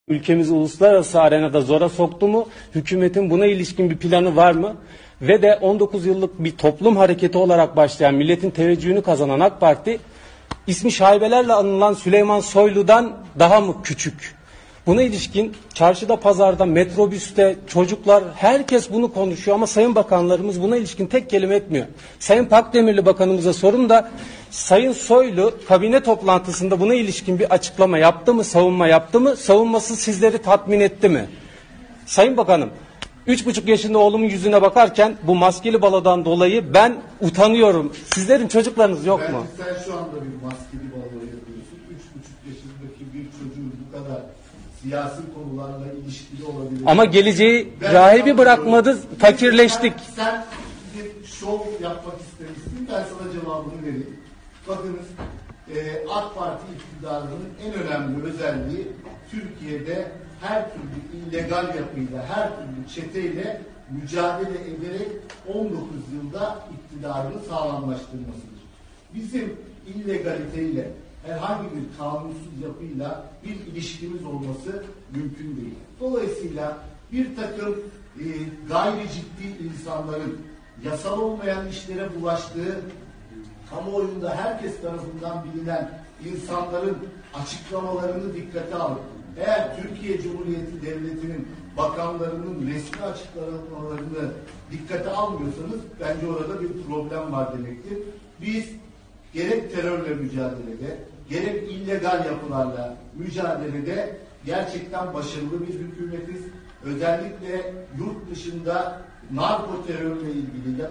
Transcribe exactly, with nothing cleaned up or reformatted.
Ülkemizi uluslararası arenada zora soktu mu? Hükümetin buna ilişkin bir planı var mı? Ve de on dokuz yıllık bir toplum hareketi olarak başlayan, milletin teveccühünü kazanan AK Parti, ismi şaibelerle anılan Süleyman Soylu'dan daha mı küçük? Buna ilişkin çarşıda, pazarda, metrobüste, çocuklar, herkes bunu konuşuyor ama sayın bakanlarımız buna ilişkin tek kelime etmiyor. Sayın Pakdemirli bakanımıza sorun da Sayın Soylu kabine toplantısında buna ilişkin bir açıklama yaptı mı, savunma yaptı mı, savunması sizleri tatmin etti mi? Sayın Bakanım, üç buçuk yaşında oğlumun yüzüne bakarken bu maskeli balodan dolayı ben utanıyorum. Sizlerin çocuklarınız yok mu? Belki sen şu anda bir maskeli balo yapıyorsun. Üç buçuk yaşındaki bir çocuğun bu kadar siyasi konularla ilişkili olabilir. Ama geleceği ben rahibi bırakmadı, fakirleştik. Sen, sen bir şov yapmak istemişsin. Ben sana cevabını vereyim. Bakınız, e, AK Parti iktidarının en önemli özelliği Türkiye'de her türlü illegal yapıyla, her türlü çeteyle mücadele ederek on dokuz yılda iktidarını sağlamlaştırmasıdır. Bizim illegaliteyle, herhangi bir kanunsuz yapıyla bir ilişkimiz olması mümkün değil. Dolayısıyla bir takım e, gayri ciddi insanların yasal olmayan işlere bulaştığı, kamuoyunda herkes tarafından bilinen insanların açıklamalarını dikkate alıp, eğer Türkiye Cumhuriyeti Devleti'nin bakanlarının resmi açıklamalarını dikkate almıyorsanız bence orada bir problem var demektir. Biz gerek terörle mücadelede, gerek illegal yapılarla mücadelede gerçekten başarılı bir hükümetiz. Özellikle yurt dışında narko terörle ilgili